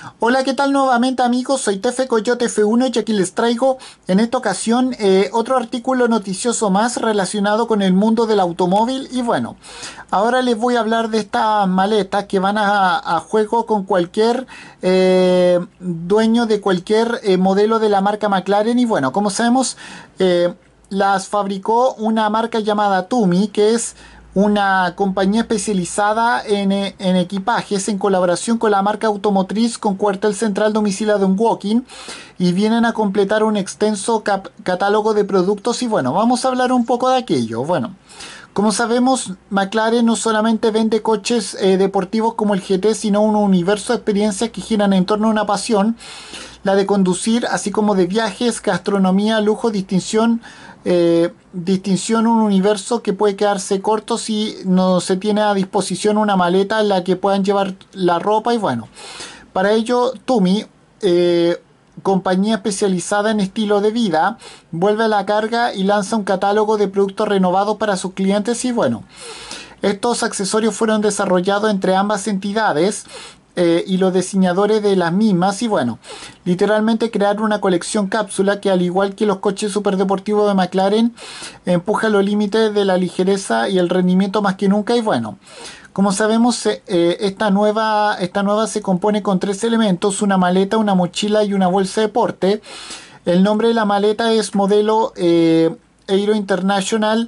Hola, ¿qué tal nuevamente amigos? Soy Tefe Coyote F1 y aquí les traigo en esta ocasión otro artículo noticioso más relacionado con el mundo del automóvil. Y bueno, ahora les voy a hablar de estas maletas que van a juego con cualquier dueño de cualquier modelo de la marca McLaren. Y bueno, como sabemos, las fabricó una marca llamada Tumi, que es una compañía especializada en equipajes en colaboración con la marca automotriz con cuartel central domiciliado en Woking, y vienen a completar un extenso catálogo de productos. Y bueno, vamos a hablar un poco de aquello. Bueno, como sabemos, McLaren no solamente vende coches deportivos como el GT, sino un universo de experiencias que giran en torno a una pasión, la de conducir, así como de viajes, gastronomía, lujo, distinción, un universo que puede quedarse corto si no se tiene a disposición una maleta en la que puedan llevar la ropa. Y bueno, para ello Tumi, compañía especializada en estilo de vida, vuelve a la carga y lanza un catálogo de productos renovados para sus clientes. Y bueno, estos accesorios fueron desarrollados entre ambas entidades y los diseñadores de las mismas. Y bueno, literalmente crearon una colección cápsula que, al igual que los coches superdeportivos de McLaren, empuja los límites de la ligereza y el rendimiento más que nunca. Y bueno, como sabemos, esta nueva se compone con tres elementos: una maleta, una mochila y una bolsa de deporte. El nombre de la maleta es modelo Aero International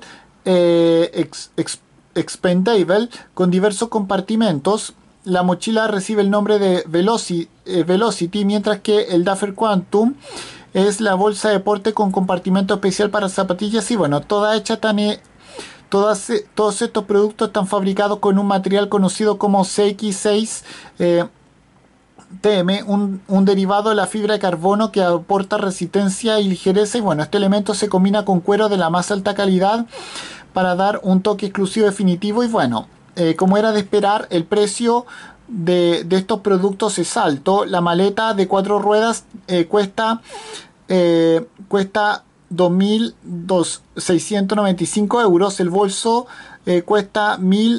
Expendable, con diversos compartimentos. La mochila recibe el nombre de Velocity, mientras que el Duffer Quantum es la bolsa de deporte con compartimento especial para zapatillas. Y bueno, todos estos productos están fabricados con un material conocido como CX6 TM, un derivado de la fibra de carbono que aporta resistencia y ligereza. Y bueno, este elemento se combina con cuero de la más alta calidad para dar un toque exclusivo definitivo. Y bueno, como era de esperar, el precio de estos productos es alto. La maleta de 4 ruedas cuesta 2.695 euros. El bolso cuesta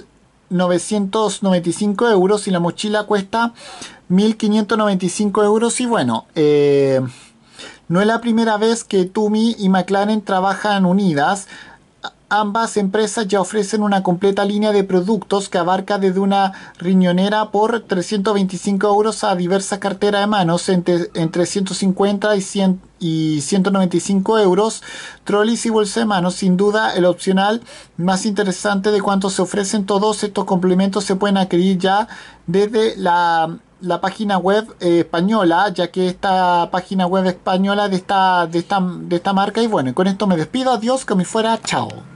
1.995 euros y la mochila cuesta 1.595 euros. Y bueno, no es la primera vez que Tumi y McLaren trabajan unidas. Ambas empresas ya ofrecen una completa línea de productos que abarca desde una riñonera por 325 euros a diversas carteras de manos entre 150 y 195 euros, trolleys y bolsas de manos. Sin duda, el opcional más interesante de cuánto se ofrecen. Todos estos complementos se pueden adquirir ya desde la página web española, ya que esta página web española de esta marca. Y bueno, con esto me despido. Adiós, que me fuera. Chao.